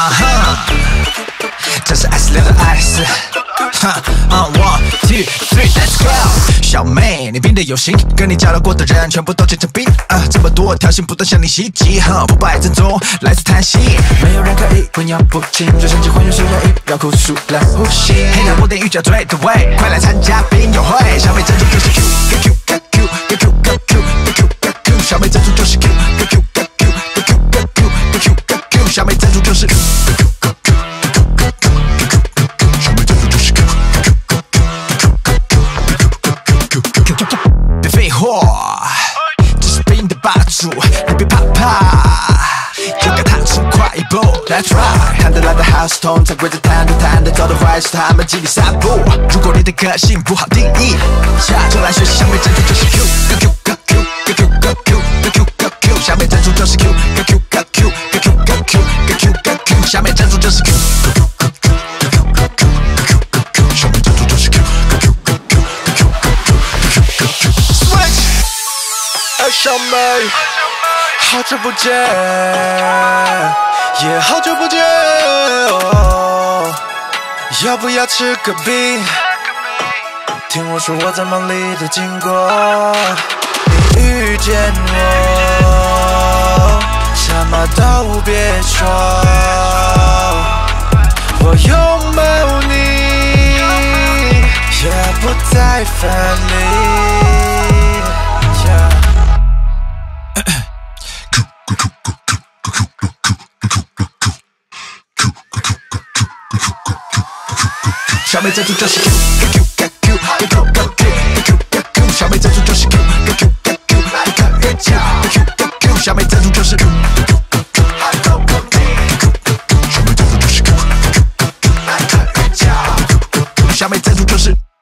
这是 S 6的 S。1 2 3 Let's go。小妹，你病得有型，跟你交流过的人全部都结成冰。这么多条线不断向你袭击，不败正宗，来自叹息。没有人可以混淆不清，就像机还原手压抑，让酷速来呼吸。黑鸟不点鱼脚嘴的味，快来参加冰友会。小妹珍珠就是 Q， 跟 Q 跟 Q 跟 Q 跟 Q 跟 Q 跟 Q， 小妹珍珠就是 Q 跟 Q 跟 Q 跟 Q 跟 Q 跟 Q 跟 Q， 小妹珍珠就是 Q 跟 Q 跟 Q。别废话，这是冰的霸主，你别怕怕，勇敢踏出快一步 ，That's right。看得来的 house tone， 才跪着弹着弹着走的 right 是他们激励散步。如果你的个性不好定义，就来学习小妹珍珠就是 Q 跟 Q 跟 Q 跟 Q 跟 Q 跟 Q 跟 Q， 小妹珍珠就是 Q 跟 Q 跟 Q 跟 Q 跟 Q 跟 Q 跟 Q， 小妹珍珠就是 Q 跟 Q 跟 Q 跟 Q 跟 Q 跟 Q 跟 Q， 小妹珍珠就是 Q 跟 Q 跟 Q 跟 Q 跟 Q 跟 Q。小妹，好久不见，也好久不见，要不要吃个冰？听我说我在梦里的经过，你遇见我，什么都别说，我拥抱你，也不再分离。小妹珍珠就是 Q 跟 Q 跟 Q 跟 Q 跟 Q 跟 Q 跟 Q， 小妹珍珠就是 Q 跟 Q 跟 Q 跟 Q 跟 Q 跟 Q， 小妹珍珠就是 Q 跟 Q 跟 Q 跟 Q 跟 Q， 小妹珍珠就是 Q 跟 Q 跟 Q 跟 Q， 小妹珍珠就是。